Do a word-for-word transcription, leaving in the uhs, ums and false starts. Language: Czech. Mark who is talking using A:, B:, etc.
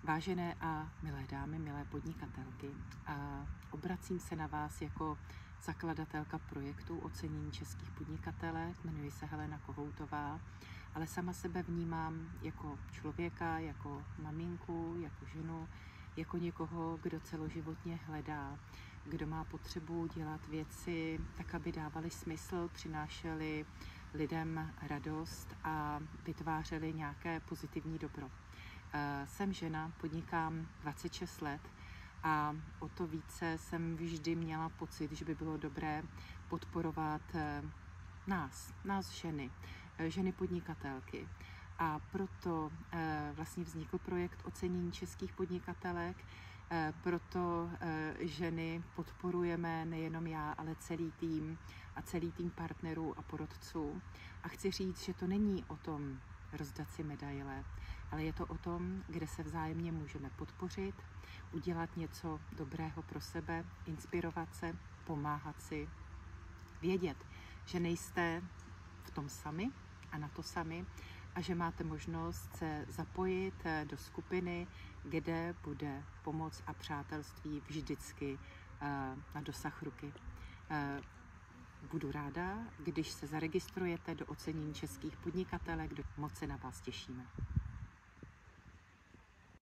A: Vážené a milé dámy, milé podnikatelky, a obracím se na vás jako zakladatelka projektu Ocenění českých podnikatelek. Jmenuji se Helena Kohoutová, ale sama sebe vnímám jako člověka, jako maminku, jako ženu, jako někoho, kdo celoživotně hledá, kdo má potřebu dělat věci tak, aby dávaly smysl, přinášely lidem radost a vytvářely nějaké pozitivní dobro. Jsem žena, podnikám dvacet šest let a o to více jsem vždy měla pocit, že by bylo dobré podporovat nás, nás ženy, ženy podnikatelky. A proto vlastně vznikl projekt Ocenění českých podnikatelek, proto ženy podporujeme nejenom já, ale celý tým a celý tým partnerů a porodců. A chci říct, že to není o tom rozdat si medaile, ale je to o tom, kde se vzájemně můžeme podpořit, udělat něco dobrého pro sebe, inspirovat se, pomáhat si, vědět, že nejste v tom sami a na to sami a že máte možnost se zapojit do skupiny, kde bude pomoc a přátelství vždycky na dosah ruky. Budu ráda, když se zaregistrujete do Ocenění českých podnikatelek, moc se na vás těšíme.